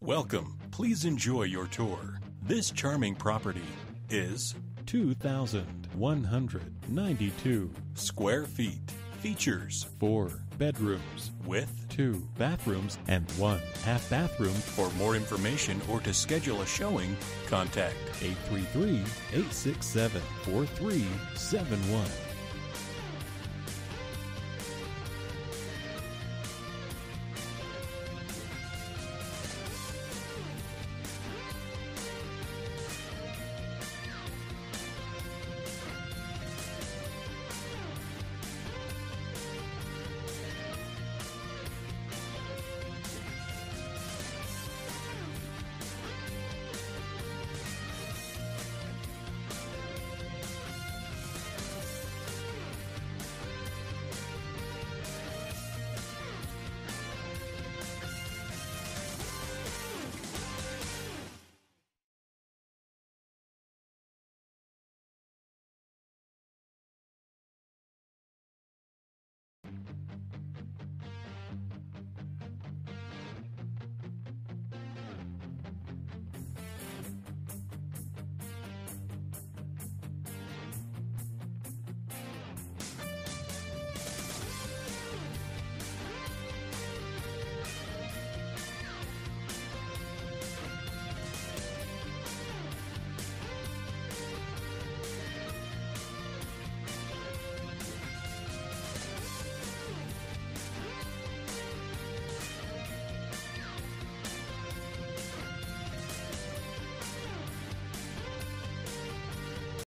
Welcome. Please enjoy your tour. This charming property is 2,192 square feet. Features 4 bedrooms with 2 bathrooms and 1 half bathroom. For more information or to schedule a showing, contact 833-867-4371.